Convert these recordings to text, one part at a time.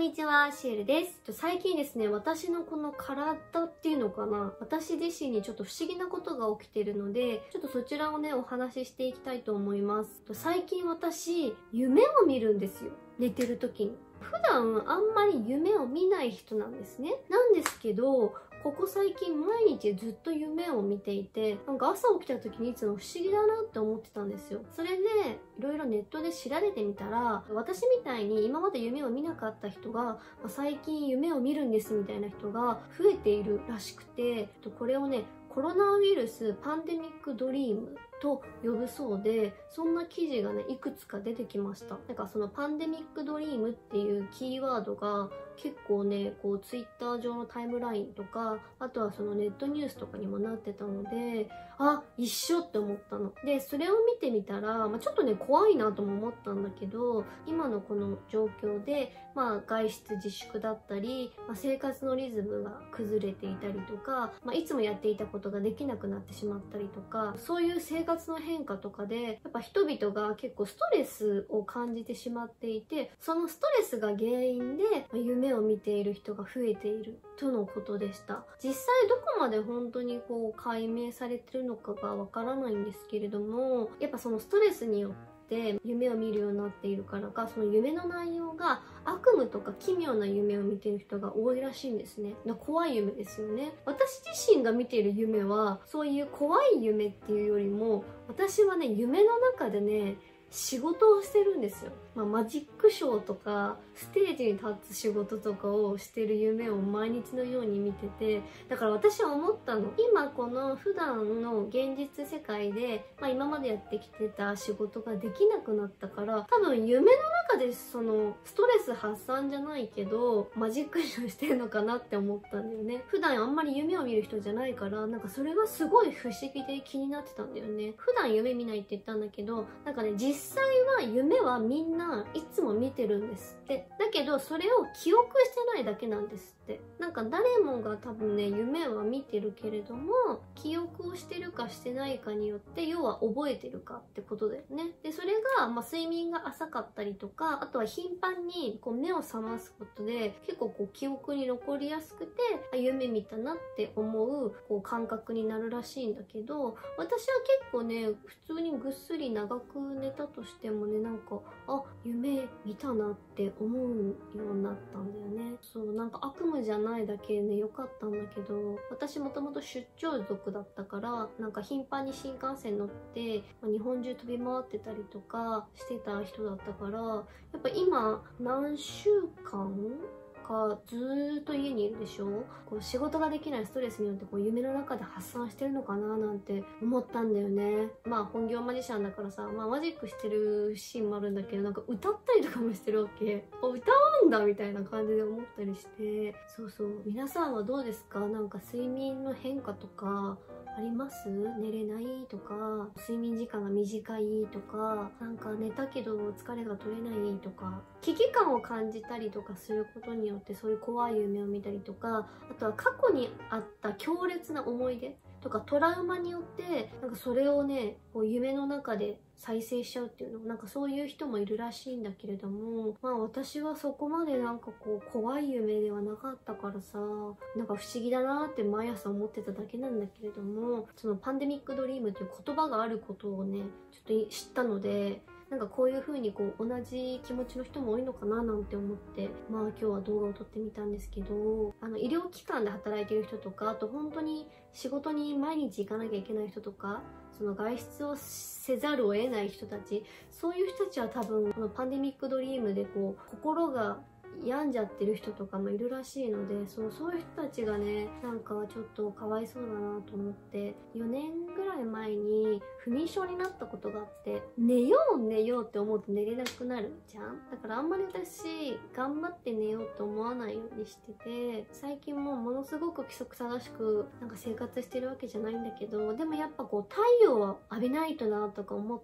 にちは、シエルです。最近ですね、私のこの体っていうのかな、私自身にちょっと不思議なことが起きているので、ちょっとそちらをね、お話ししていきたいと思います。最近私、夢を見るんですよ。寝てる時に。普段あんまり夢を見ない人なんですね。なんですけど、ここ最近毎日ずっと夢を見ていて、なんか朝起きた時にいつも不思議だなって思ってたんですよ。それでいろいろネットで調べてみたら、私みたいに今まで夢を見なかった人が最近夢を見るんですみたいな人が増えているらしくて、これをね、コロナウイルスパンデミックドリームと呼ぶそうで、そんな記事がねいくつか出てきました。なんかそのパンデミックドリームっていうキーワードが結構ね、こうツイッター上のタイムラインとか、あとはそのネットニュースとかにもなってたので、あ、一緒って思ったので、それを見てみたら、ちょっとね怖いなとも思ったんだけど、今のこの状況で外出自粛だったり、生活のリズムが崩れていたりとか、いつもやっていたことができなくなってしまったりとか、そういう生活の変化とかでやっぱ人々が結構ストレスを感じてしまっていて、そのストレスが原因で夢を見ている人が増えているとのことでした。実際どこまで本当にこう解明されてるのかがわからないんですけれども、やっぱそのストレスによって夢を見るようになっているからか、その夢の内容が悪夢とか奇妙な夢を見ている人が多いらしいんですね。怖い夢ですよね。私自身が見ている夢はそういう怖い夢っていうよりも、私はね、夢の中でね、仕事をしてるんですよ。マジックショーとかステージに立つ仕事とかをしてる夢を毎日のように見てて、だから私は思ったの。今この普段の現実世界で、今までやってきてた仕事ができなくなったから、多分夢の中でそのストレス発散じゃないけどマジックショーしてるのかなって思ったんだよね。普段あんまり夢を見る人じゃないから、なんかそれがすごい不思議で気になってたんだよね。普段夢見ないって言ったんだけど、なんかね、実際は夢はみんないつも見てるんですって。だけどそれを記憶してないだけなんですって。なんか誰もが多分ね、夢は見てるけれども、記憶をしてるかしてないかによって、要は覚えてるかってことだよね。でそれが、睡眠が浅かったりとか、あとは頻繁にこう目を覚ますことで結構こう記憶に残りやすくて、夢見たなって思うこう感覚になるらしいんだけど、私は結構ね、普通にぐっすり長く寝たとしてもね、なんか夢見たなって思うようになったんだよね。そう、なんか悪夢じゃないだけね、良かったんだけど、私もともと出張族だったから、なんか頻繁に新幹線乗って、日本中飛び回ってたりとかしてた人だったから、やっぱ今何週間かずーっと家にいるでしょ。こう仕事ができないストレスによってこう夢の中で発散してるのかななんて思ったんだよね。本業マジシャンだからさ、マジックしてるシーンもあるんだけど、なんか歌ったりとかもしてるわけ。歌うんだみたいな感じで思ったりして、そうそう。皆さんはどうですか？なんか睡眠の変化とかあります？寝れないとか、睡眠時間が短いとか、なんか寝たけど疲れが取れないとか、危機感を感じたりとかすることによってそういう怖い夢を見たりとか、あとは過去にあった強烈な思い出とかトラウマによって、なんかそれをね、こう夢の中で再生しちゃうっていうの、なんかそういう人もいるらしいんだけれども、私はそこまでなんかこう怖い夢ではなかったからさ、なんか不思議だなって毎朝思ってただけなんだけれども、そのパンデミックドリームという言葉があることをね、ちょっと知ったので、なんかこういう風にこう同じ気持ちの人も多いのかななんて思って、今日は動画を撮ってみたんですけど、医療機関で働いてる人とか、あと本当に仕事に毎日行かなきゃいけない人とか、その外出をせざるを得ない人たち、そういう人たちは多分このパンデミックドリームでこう心が病んじゃってる人とかもいるらしいので、そういう人たちがね、なんかちょっとかわいそうだなと思って、4年ぐらい前に不眠症になったことがあって、寝ようって思うと寝れなくなるじゃん。だからあんまり私頑張って寝ようと思わないようにしてて、最近もものすごく規則正しくなんか生活してるわけじゃないんだけど、でもやっぱこう太陽は浴びないとなとか思って、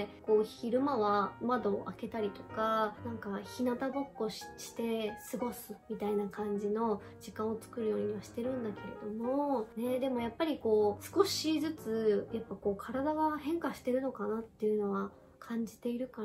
こう昼間は窓を開けたりとか、なんか日向ぼっこして過ごすみたいな感じの時間を作るようにはしてるんだけれどもね。でもやっぱりこう少しずつやっぱこう体が変化してるのかなっていうのは感じているから、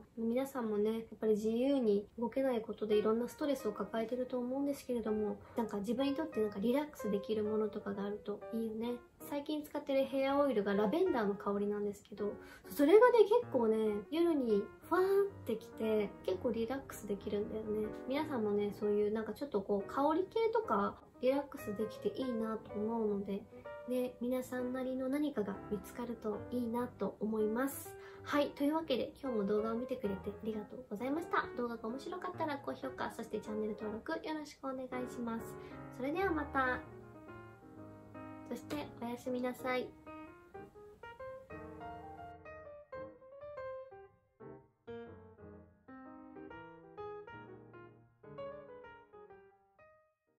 皆さんもねやっぱり自由に動けないことでいろんなストレスを抱えてると思うんですけれども、なんか自分にとってなんかリラックスできるものとかがあるといいよね。最近使ってるヘアオイルがラベンダーの香りなんですけど、それがね結構ね夜にファーンってきて結構リラックスできるんだよね。皆さんもねそういうなんかちょっとこう香り系とかリラックスできていいなと思うのでね、皆さんなりの何かが見つかるといいなと思います。はい、というわけで今日も動画を見てくれてありがとうございました。動画が面白かったら高評価、そしてチャンネル登録よろしくお願いします。それではまた。そしておやすみなさい。